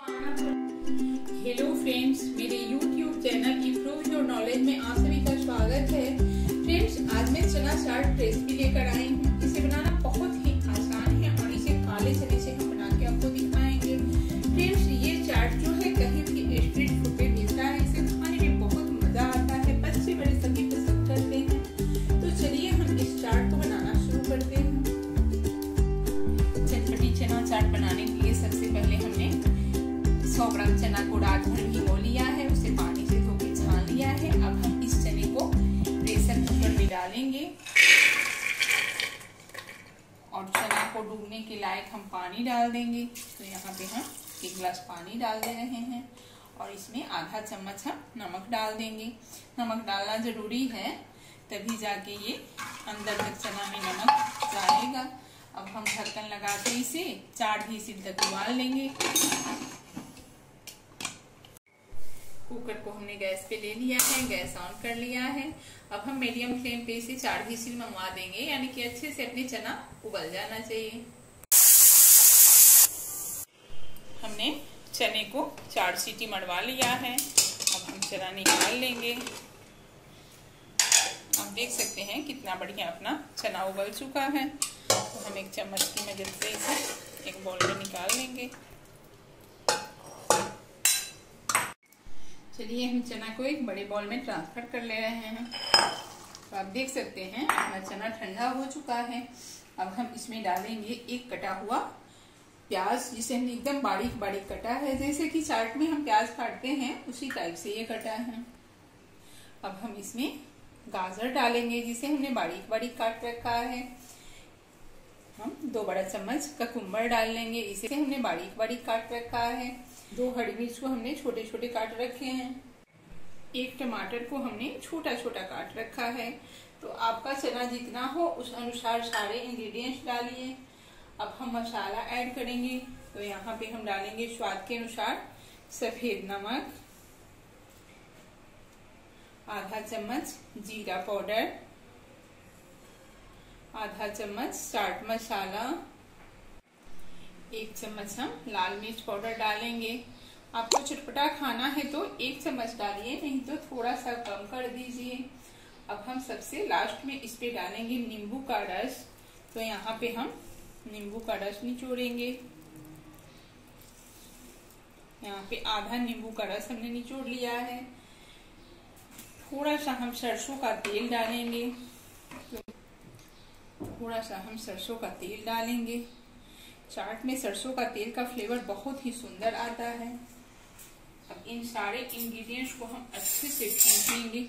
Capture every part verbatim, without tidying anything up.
Hello friends, मेरे YouTube channel improve your knowledge में आप सभी का स्वागत है। फ्रेंड्स, आज मैं चना चाट रेसिपी लेकर आई हूँ। इसे बनाना बहुत ही आसान है और इसे काले चने से हम बना के आपको दिखाएंगे। फ्रेंड्स, ये चाट जो है कहीं भी स्ट्रीट फूड पे मिलता है। इसे खाने में बहुत मजा आता है, बच्चे बड़े सभी पसंद करते हैं। तो चलिए हम इस चाट को बनाना शुरू करते हैं। चटपटी चना चाट बनाने के लिए सबसे पहले हमने सौ ग्राम चना को रात भर भिगो लिया है, उसे पानी से धो के छान लिया है। अब हम इस चने को प्रेशर कुकर में डालेंगे और चना को डूबने के लायक हम पानी डाल देंगे। तो यहाँ पे हम एक गिलास पानी डाल दे रहे हैं और इसमें आधा चम्मच हम नमक डाल देंगे। नमक डालना जरूरी है, तभी जाके ये अंदर तक चना में नमक जाएगा। अब हम ढक्कन लगा के इसे चार विसिल तक उबाल लेंगे। कुकर को हमने गैस पे ले लिया है, गैस ऑन कर लिया है। अब हम मीडियम फ्लेम पे इसे चार विसिल मंगवा देंगे, यानी कि अच्छे से अपने चना उबल जाना चाहिए। हमने चने को चार सीटी मरवा लिया है। अब हम चना निकाल लेंगे। आप देख सकते हैं कितना बढ़िया अपना चना उबल चुका है। तो हम एक चम्मच की मदद से इसे एक बाउल में निकाल लेंगे। चलिए हम चना को एक बड़े बाउल में ट्रांसफर कर ले रहे हैं। तो आप देख सकते हैं अपना चना ठंडा हो चुका है। अब हम इसमें डालेंगे एक कटा हुआ प्याज, जिसे हमने एकदम बारीक बारीक कटा है। जैसे कि चाट में हम प्याज काटते हैं उसी टाइप से ये कटा है। अब हम इसमें गाजर डालेंगे, जिसे हमने बारीक बारीक काट रखा है। हम दो बड़ा चम्मच ककुम्बर डाल लेंगे, इसे हमने बारीक बारीक काट रखा है। दो हरी मिर्च को हमने छोटे छोटे काट रखे हैं। एक टमाटर को हमने छोटा छोटा काट रखा है। तो आपका चना जितना हो उस अनुसार सारे इंग्रेडिएंट्स डालिए। अब हम मसाला ऐड करेंगे। तो यहाँ पे हम डालेंगे स्वाद के अनुसार सफेद नमक, आधा चम्मच जीरा पाउडर, आधा चम्मच चाट मसाला, एक चम्मच हम लाल मिर्च पाउडर डालेंगे। आपको चटपटा खाना है तो एक चम्मच डालिए, नहीं तो थोड़ा सा कम कर दीजिए। अब हम सबसे लास्ट में इस पे डालेंगे नींबू का रस। तो यहाँ पे हम नींबू का रस निचोड़ेंगे। यहाँ पे आधा नींबू का रस हमने निचोड़ लिया है। थोड़ा सा हम सरसों का तेल डालेंगे। थोड़ा सा हम सरसों का तेल डालेंगे। चाट में सरसों का तेल का फ्लेवर बहुत ही सुंदर आता है। अब इन सारे इंग्रेडिएंट्स को हम अच्छे से भून लेंगे।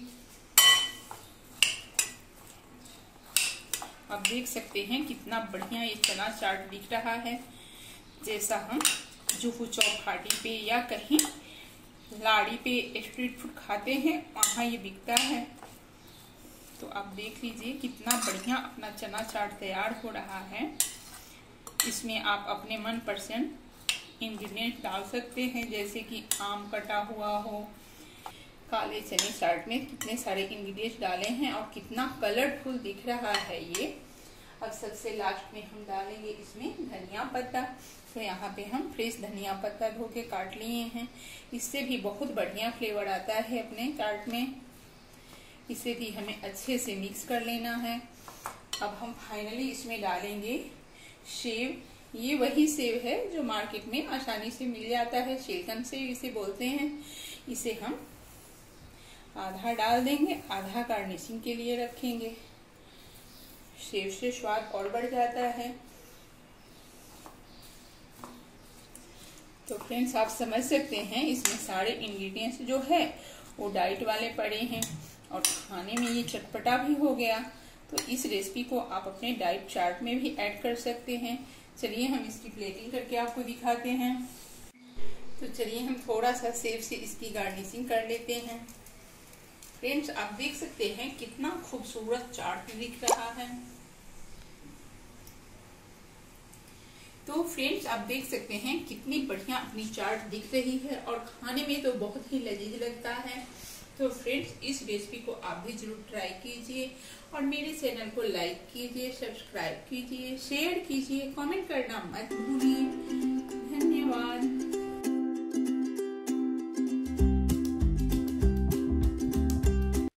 आप देख सकते हैं कितना बढ़िया ये चना चाट दिख रहा है। जैसा हम जुहू चौपाटी पे या कहीं लाड़ी पे स्ट्रीट फूड खाते हैं वहां ये बिकता है। तो आप देख लीजिए कितना बढ़िया अपना चना चाट तैयार हो रहा है। इसमें आप अपने मन पसंद इंग्रेडिएंट डाल सकते हैं, जैसे कि आम कटा हुआ हो। काले चने चाट में कितने सारे इंग्रेडिएंट्स डाले हैं और कितना कलरफुल दिख रहा है ये। अब सबसे लास्ट में हम डालेंगे इसमें धनिया पत्ता। तो यहाँ पे हम फ्रेश धनिया पत्ता धो के काट लिए हैं। इससे भी बहुत बढ़िया फ्लेवर आता है अपने चाट में। इसे भी हमें अच्छे से मिक्स कर लेना है। अब हम फाइनली इसमें डालेंगे सेव। ये वही सेव है जो मार्केट में आसानी से मिल जाता है, शिलकन सेव इसे बोलते हैं। इसे हम आधा डाल देंगे, आधा गार्निशिंग के लिए रखेंगे। सेव से स्वाद और बढ़ जाता है। तो फ्रेंड्स, आप समझ सकते हैं इसमें सारे इंग्रेडिएंट्स जो है वो डाइट वाले पड़े हैं और खाने में ये चटपटा भी हो गया। तो इस रेसिपी को आप अपने डाइट चार्ट में भी ऐड कर सकते हैं। चलिए हम इसकी प्लेटिंग करके आपको दिखाते हैं। तो चलिए हम थोड़ा सा सेव से इसकी गार्निशिंग कर लेते हैं। फ्रेंड्स, आप देख सकते हैं कितना खूबसूरत चाट दिख रहा है। तो फ्रेंड्स, आप देख सकते हैं कितनी बढ़िया अपनी चाट दिख रही है और खाने में तो बहुत ही लजीज लगता है। तो फ्रेंड्स, इस रेसिपी को आप भी जरूर ट्राई कीजिए और मेरे चैनल को लाइक कीजिए, सब्सक्राइब कीजिए, शेयर कीजिए, कमेंट करना मत भूलिए। धन्यवाद।